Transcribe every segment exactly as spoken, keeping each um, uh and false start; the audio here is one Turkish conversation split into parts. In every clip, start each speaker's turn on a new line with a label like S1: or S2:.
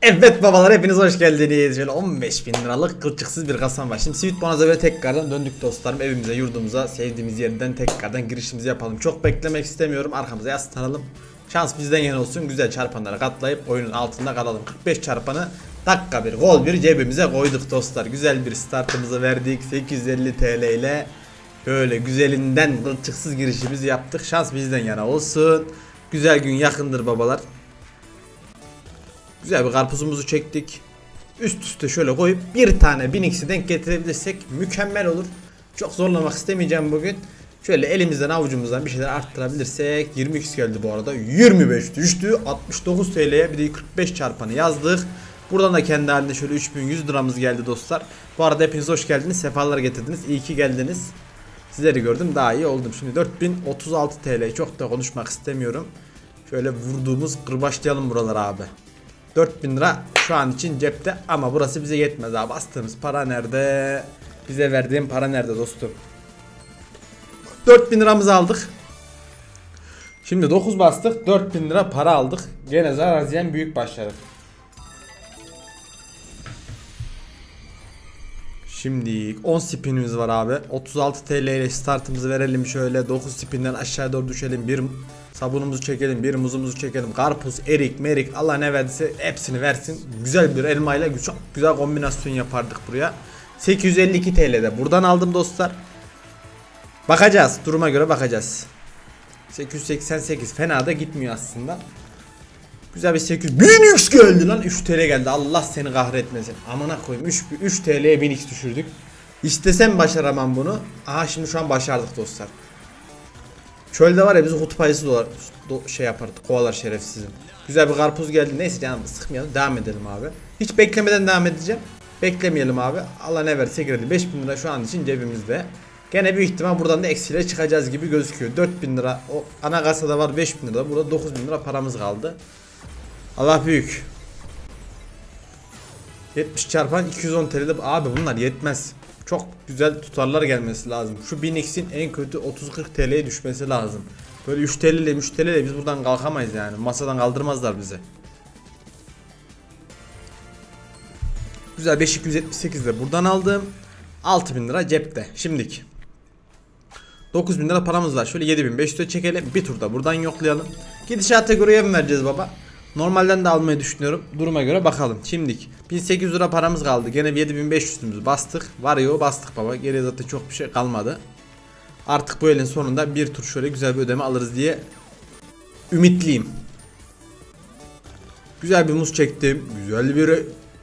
S1: Evet babalar, hepiniz hoş geldiniz. Şöyle on beş bin liralık kılçıksız bir kasam var. Şimdi Sweet Bonanza böyle tekrardan döndük dostlarım. Evimize, yurdumuza, sevdiğimiz yerden tekrardan girişimizi yapalım. Çok beklemek istemiyorum. Arkamıza yaslanalım. Şans bizden yana olsun. Güzel çarpanlara katlayıp oyunun altında kalalım. kırk beş çarpanı dakika bir, gol bir cebimize koyduk dostlar. Güzel bir startımızı verdik. sekiz yüz elli TL ile böyle güzelinden kılçıksız girişimizi yaptık. Şans bizden yana olsun. Güzel gün yakındır babalar. Güzel bir karpuzumuzu çektik. Üst üste şöyle koyup bir tane bin x'i denk getirebilirsek mükemmel olur. Çok zorlamak istemeyeceğim bugün. Şöyle elimizden avucumuzdan bir şeyler arttırabilirsek. yirmi x geldi bu arada. yirmi beş düştü. altmış dokuz TL'ye bir de kırk beş çarpanı yazdık. Buradan da kendi halinde şöyle üç bin yüz liramız geldi dostlar. Bu arada hepiniz hoş geldiniz. Sefalar getirdiniz. İyi ki geldiniz. Sizleri gördüm, daha iyi oldum. Şimdi dört bin otuz altı TL, çok da konuşmak istemiyorum. Şöyle vurduğumuz kırbaçlayalım buraları abi. dört bin lira şu an için cepte ama burası bize yetmez abi. Bastığımız para nerede? Bize verdiğim para nerede dostum? dört bin liramızı aldık. Şimdi dokuz bastık, dört bin lira para aldık. Gene zarar ziyan büyük başladık. Şimdi on spinimiz var abi. otuz altı TL ile startımızı verelim şöyle. dokuz spinden aşağı doğru düşelim. Bir sabunumuzu çekelim, bir muzumuzu çekelim. Karpuz, erik, merik, Allah ne verdiyse hepsini versin. Güzel bir elmayla çok güzel kombinasyon yapardık buraya. sekiz yüz elli iki TL'de buradan aldım dostlar. Bakacağız, duruma göre bakacağız. sekiz yüz seksen sekiz fena da gitmiyor aslında. Güzel bir sekiz yüz bin x geldi lan, üç TL geldi. Allah seni kahretmesin. Amına koyayım, üç TL'ye bin x düşürdük. İstesem başaramam bunu. Aha şimdi şu an başardık dostlar. Çölde var ya, bizi kutup ayısı dolar do, şey yapardı, kovalar şerefsizim. Güzel bir karpuz geldi. Neyse canım sıkmayalım, devam edelim abi. Hiç beklemeden devam edeceğim. Beklemeyelim abi. Allah ne verse girdi. beş bin lira şu an için cebimizde. Gene büyük ihtimal buradan da eksiyle çıkacağız gibi gözüküyor. dört bin lira o ana kasada var, beş bin lira. Burada dokuz bin lira paramız kaldı. Allah büyük. yetmiş çarpan iki yüz on TL'de abi bunlar yetmez. Çok güzel tutarlar gelmesi lazım. Şu bin x'in en kötü otuz kırk TL'ye düşmesi lazım. Böyle üç TL ile üç TL ile biz buradan kalkamayız yani. Masadan kaldırmazlar bizi. Güzel, beş bin iki yüz yetmiş sekizde buradan aldım. altı bin lira cepte. Şimdiki dokuz bin lira paramız var. Şöyle yedi bin beş yüze çekelim. Bir turda buradan yoklayalım. Gidişata göre yem vereceğiz baba. Normalden de almayı düşünüyorum. Duruma göre bakalım. Şimdilik bin sekiz yüz lira paramız kaldı. Gene yedi bin beş yüzümüzü bastık. Var ya, bastık baba. Geriye zaten çok bir şey kalmadı. Artık bu elin sonunda bir tur şöyle güzel bir ödeme alırız diye ümitliyim. Güzel bir muz çektim. Güzel bir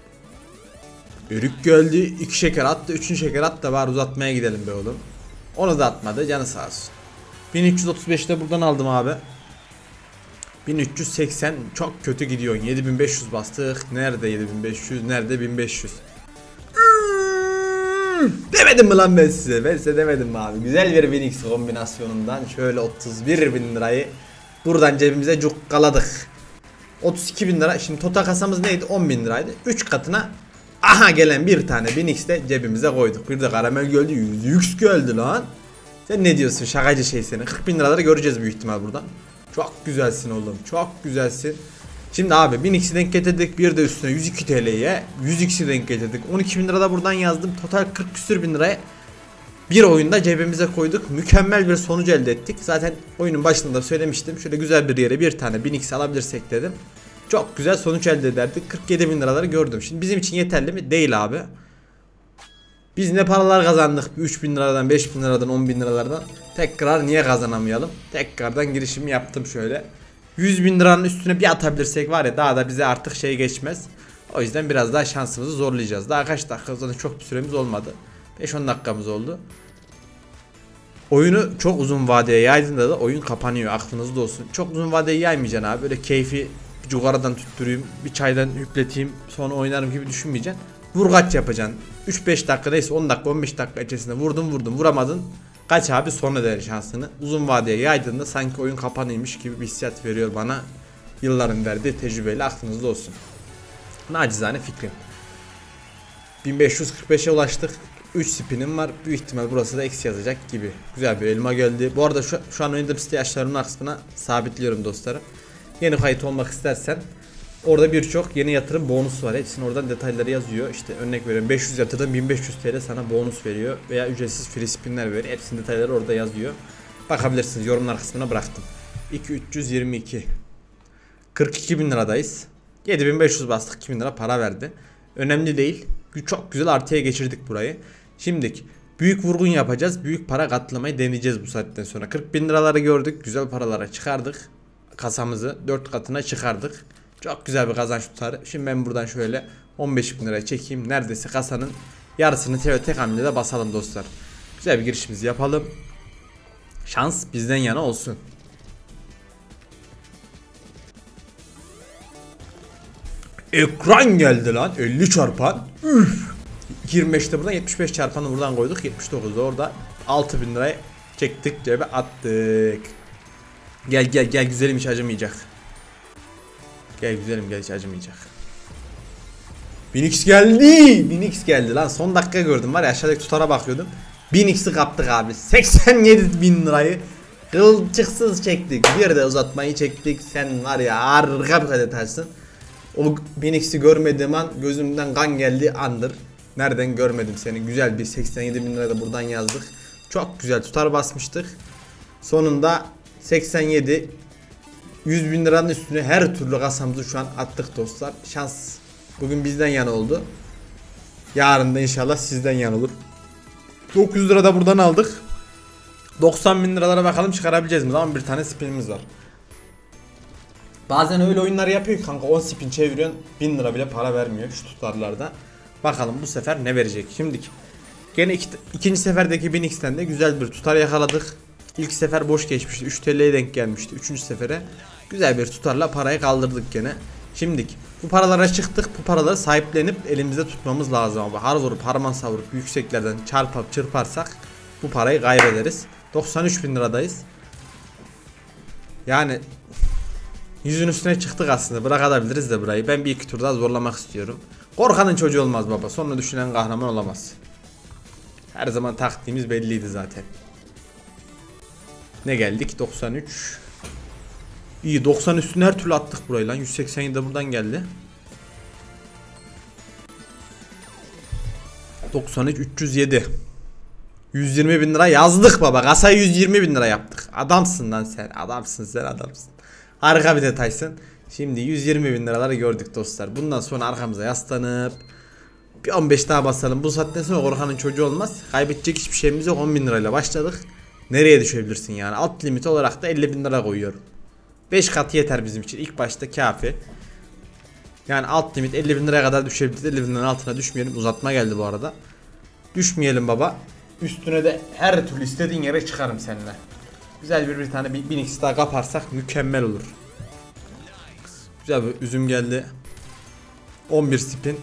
S1: erik geldi. iki şeker attı. Üçüncü şeker attı da var, uzatmaya gidelim be oğlum. Onu da atmadı. Canı sağ olsun. bin üç yüz otuz beşte buradan aldım abi. bin üç yüz seksen çok kötü gidiyor. yedi bin beş yüz bastık. Nerede yedi bin beş yüz? Nerede bin beş yüz? Hmm, demedim mi lan ben size? Ben size demedim mi abi? Güzel bir bin x kombinasyonundan şöyle otuz bir bin lirayı buradan cebimize cukkaladık. otuz iki bin lira. Şimdi total kasamız neydi? on bin liraydı. üç katına aha gelen bir tane bin x de cebimize koyduk. Bir de karamel geldi. yüz x geldi lan. Sen ne diyorsun şakacı şey seni? kırk bin liraları göreceğiz büyük ihtimal buradan. Çok güzelsin oğlum. Çok güzelsin. Şimdi abi bin x'i denk getirdik. Bir de üstüne yüz iki TL'ye yüz x'i denk getirdik. on iki bin lira da buradan yazdım. Total kırk küsür bin liraya bir oyunda cebimize koyduk. Mükemmel bir sonuç elde ettik. Zaten oyunun başında da söylemiştim. Şöyle güzel bir yere bir tane bin x alabilirsek dedim. Çok güzel sonuç elde ederdik. kırk yedi bin liraları gördüm. Şimdi bizim için yeterli mi? Değil abi. Biz ne paralar kazandık üç bin liradan, beş bin liradan, on bin liralardan. Tekrar niye kazanamayalım? Tekrardan girişimi yaptım şöyle. yüz bin liranın üstüne bir atabilirsek var ya, daha da bize artık şey geçmez. O yüzden biraz daha şansımızı zorlayacağız. Daha kaç dakika, zaten çok bir süremiz olmadı. beş on dakikamız oldu. Oyunu çok uzun vadeye yaydığında da oyun kapanıyor, aklınızda olsun. Çok uzun vadeye yaymayacaksın abi. Böyle keyfi bir cugaradan tutturayım, bir çaydan yükleteyim, sonra oynarım gibi düşünmeyeceksin. Vurgaç yapacaksın. üç beş dakika neyse, on dakika on beş dakika içerisinde vurdun vurdun vuramadın. Kaç abi, sonra der şansını. Uzun vadeye yaydığında sanki oyun kapanıymış gibi bir hissiyat veriyor bana. Yılların verdiği tecrübeyle aklınızda olsun. Nacizane fikrim. bin beş yüz kırk beşe ulaştık. üç spinim var. Büyük ihtimal burası da eksi yazacak gibi. Güzel bir elma geldi. Bu arada şu, şu an oynadığım site yaşlarının kısmına sabitliyorum dostlarım. Yeni kayıt olmak istersen Orada birçok yeni yatırım bonusu var. Hepsinin oradan detayları yazıyor. İşte örnek veriyorum, beş yüz yatırdım, bin beş yüz T L sana bonus veriyor. Veya ücretsiz free spinler veriyor. Hepsinin detayları orada yazıyor. Bakabilirsiniz, yorumlar kısmına bıraktım. iki bin üç yüz yirmi iki kırk iki bin liradayız. yedi bin beş yüz bastık, iki bin lira para verdi. Önemli değil. Çok güzel artıya geçirdik burayı. Şimdilik büyük vurgun yapacağız. Büyük para katlamayı deneyeceğiz bu saatten sonra. kırk bin liraları gördük. Güzel paralara çıkardık. Kasamızı dört katına çıkardık. Çok güzel bir kazanç tutarı. Şimdi ben buradan şöyle on beş bin liraya çekeyim. Neredeyse kasanın yarısını tek, tek hamlede basalım dostlar. Güzel bir girişimizi yapalım. Şans bizden yana olsun. Ekran geldi lan, elli çarpan. Üf. yirmi beşte buradan, yetmiş beş çarpanı buradan koyduk. yetmiş dokuzda orada altı bin liraya çektik, cebe attık. Gel gel gel güzelim, hiç acımayacak. Gel güzelim gel, hiç acımayacak. bin x geldi. bin x geldi lan, son dakika gördüm var ya, aşağıdaki tutara bakıyordum. bin x'i kaptık abi. seksen yedi bin lirayı kılçıksız çektik. Bir de uzatmayı çektik. Sen var ya, harika bir kadetarsın. O bin x'i görmediğim an gözümden kan geldi andır. Nereden görmedim seni? Güzel bir seksen yedi bin lira da buradan yazdık. Çok güzel tutar basmıştık. Sonunda seksen yedi yüz bin liranın üstüne her türlü kasamızı şu an attık dostlar. Şans bugün bizden yana oldu. Yarın da inşallah sizden yana olur. dokuz yüz lira da buradan aldık. doksan bin liralara bakalım çıkarabileceğiz mi? Zaman bir tane spinimiz var. Bazen öyle oyunlar yapıyor ki kanka, on spin çeviriyorsun, bin lira bile para vermiyor şu tutarlarda. Bakalım bu sefer ne verecek. Şimdiki gene iki, ikinci seferdeki bin x'ten de güzel bir tutar yakaladık. İlk sefer boş geçmişti, üç T L'ye denk gelmişti. Üçüncü sefere güzel bir tutarla parayı kaldırdık gene. Şimdiki bu paralara çıktık. Bu paraları sahiplenip elimizde tutmamız lazım ama har vurup harman savurup yükseklerden çarpıp çırparsak bu parayı kaybederiz. doksan üç bin liradayız. Yani yüzün üstüne çıktık aslında. Bırakabiliriz de burayı. Ben bir iki tur daha zorlamak istiyorum. Korkanın çocuğu olmaz baba. Sonra düşünen kahraman olamaz. Her zaman taktiğimiz belliydi zaten. Ne geldik? doksan üç. İyi, doksan üstüne her türlü attık burayı lan. yüz seksen yedi de buradan geldi. doksan üç üç yüz yedi. yüz yirmi bin lira yazdık baba. Kasayı yüz yirmi bin lira yaptık. Adamsın lan sen. Adamsın sen, adamsın. Harika bir detaysın. Şimdi yüz yirmi bin liraları gördük dostlar. Bundan sonra arkamıza yaslanıp bir on beş daha basalım. Bu saatten sonra korkanın çocuğu olmaz. Kaybedecek hiçbir şeyimiz yok. on bin lirayla başladık. Nereye düşebilirsin yani? Alt limit olarak da elli bin lira koyuyorum. beş kat yeter bizim için. İlk başta kafi. Yani alt limit elli bin liraya kadar düşebiliriz. elli bin liranın altına düşmeyelim. Uzatma geldi bu arada. Düşmeyelim baba. Üstüne de her türlü istediğin yere çıkarım seninle. Güzel bir bir tane bir bin x daha kaparsak mükemmel olur. Güzel bir üzüm geldi. on bir spin.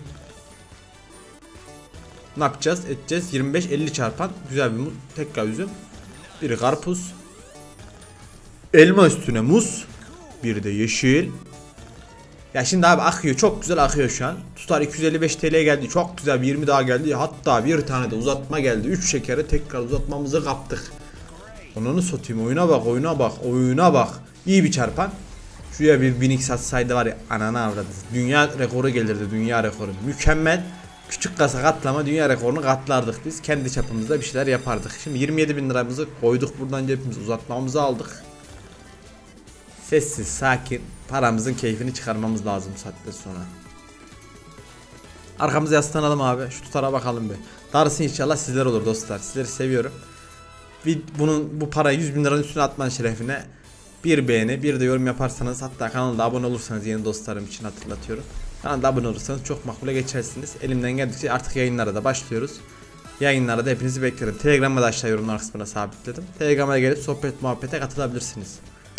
S1: Ne yapacağız? Edeceğiz. yirmi beş elli çarpan. Güzel bir muz. Tekrar üzüm. Bir karpuz. Elma üstüne muz. Bir de yeşil. Ya şimdi abi akıyor. Çok güzel akıyor şu an. Tutar iki yüz elli beş T L'ye geldi. Çok güzel bir yirmi daha geldi. Hatta bir tane de uzatma geldi. üç şekere tekrar uzatmamızı kaptık. Onu satayım. Oyuna bak, oyuna bak, oyuna bak. İyi bir çarpan. Şuraya bir bin x atsaydı var ya, ananı avradı. Dünya rekoru gelirdi, dünya rekoru. Mükemmel. Küçük kasa katlama dünya rekorunu katlardık biz. Kendi çapımızda bir şeyler yapardık. Şimdi yirmi yedi bin liramızı koyduk buradan, cebimiz uzatmamızı aldık. Sessiz, sakin paramızın keyfini çıkarmamız lazım saatten sonra. Arkamıza yaslanalım abi. Şu tutara bakalım bir. Darısı inşallah sizler olur dostlar. Sizleri seviyorum. Bunun bu para yüz bin liranın üstüne atman şerefine bir beğeni, bir de yorum yaparsanız, hatta kanalda abone olursanız, yeni dostlarım için hatırlatıyorum. Kanalda abone olursanız çok makbule geçersiniz. Elimden geldikçe artık yayınlara da başlıyoruz. Yayınlara da hepinizi beklerim. Telegram'ı da aşağı yorumlar kısmına sabitledim. Telegram'a gelip sohbet muhabbete katılabilirsiniz.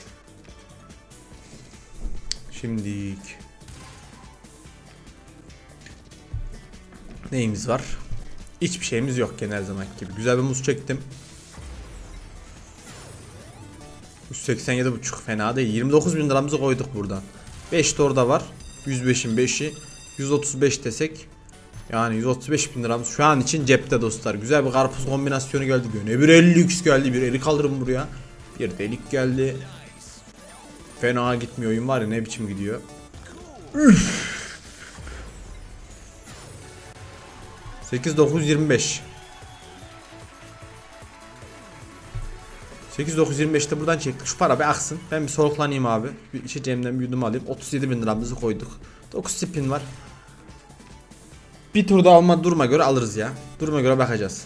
S1: Şimdilik neyimiz var? Hiçbir şeyimiz yok gene her zaman gibi. Güzel bir muz çektim. yüz seksen yedi buçuk fena değil. yirmi dokuz bin liramızı koyduk buradan. beş de orada var. yüz beşin beşi. yüz otuz beş desek. Yani yüz otuz beş bin liramız şu an için cepte dostlar. Güzel bir karpuz kombinasyonu geldi. Gene bir elli x geldi. Bir erik alırım buraya. Bir delik geldi. Fena gitmiyor oyun var ya, ne biçim gidiyor. sekiz dokuz yüz yirmi beş. sekiz dokuz yüz yirmi beşte buradan çektik. Şu para bir aksın. Ben bir soluklanayım abi. Bir içeceğimden bir yudum alayım. otuz yedi bin liramızı koyduk. dokuz spin var. Bir turda alma duruma göre alırız ya. Duruma göre bakacağız.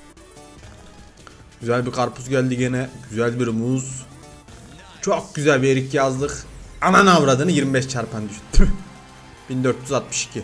S1: Güzel bir karpuz geldi gene. Güzel bir muz. Çok güzel bir erik yazdık. Ananı avradını yirmi beş çarpan düştü. bin dört yüz altmış iki.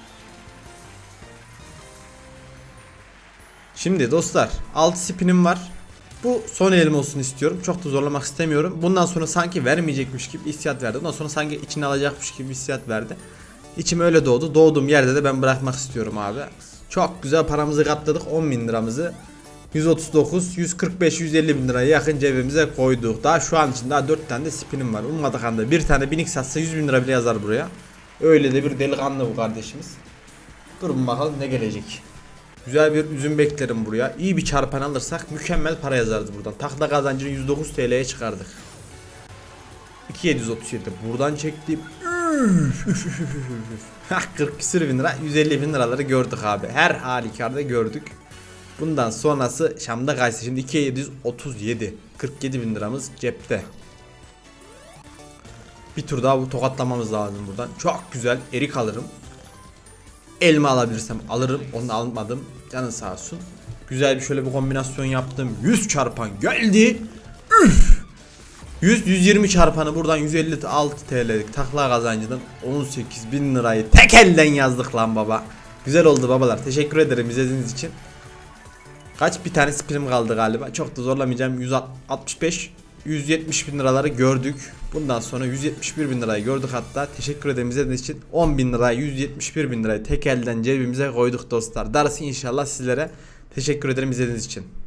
S1: Şimdi dostlar altı spinim var. Bu son elim olsun istiyorum. Çok da zorlamak istemiyorum. Bundan sonra sanki vermeyecekmiş gibi hissiyat verdi. Ondan sonra sanki içine alacakmış gibi hissiyat verdi. İçim öyle doğdu. Doğduğum yerde de ben bırakmak istiyorum abi. Çok güzel paramızı katladık. on bin liramızı. yüz otuz dokuz, yüz kırk beş, yüz elli bin liraya yakın cebimize koyduk. Daha şu an için daha dört tane de spinim var. Ummadık anda bir tane binik satsa yüz bin lira bile yazar buraya. Öyle de bir delikanlı bu kardeşimiz. Durun bakalım ne gelecek. Güzel bir üzüm beklerim buraya. İyi bir çarpan alırsak mükemmel para yazarız buradan. Takla kazancını yüz dokuz TL'ye çıkardık. iki bin yedi yüz otuz yedi buradan çektim. kırk küsür bin lira, yüz elli bin liraları gördük abi. Her halükarda gördük. Bundan sonrası Şam'da kaçtı. Şimdi iki bin yedi yüz otuz yedi. kırk yedi bin liramız cepte. Bir tur daha bu tokatlamamız lazım buradan. Çok güzel erik alırım. Elma alabilirsem alırım. Onu almadım. Canın sağ olsun. Güzel bir şöyle bir kombinasyon yaptım. yüz çarpan geldi. Üf. yüz yüz yirmi çarpanı buradan yüz elli altı TL'lik takla kazancından on sekiz bin lirayı tek elden yazdık lan baba. Güzel oldu babalar. Teşekkür ederim izlediğiniz için. Kaç bir tane spinim kaldı galiba. Çok da zorlamayacağım. yüz altmış beş yüz yetmiş bin liraları gördük. Bundan sonra yüz yetmiş bir bin lirayı gördük hatta. Teşekkür ederim izlediğiniz için. on bin lirayı yüz yetmiş bir bin lirayı tek elden cebimize koyduk dostlar. Darısı inşallah sizlere. Teşekkür ederim izlediğiniz için.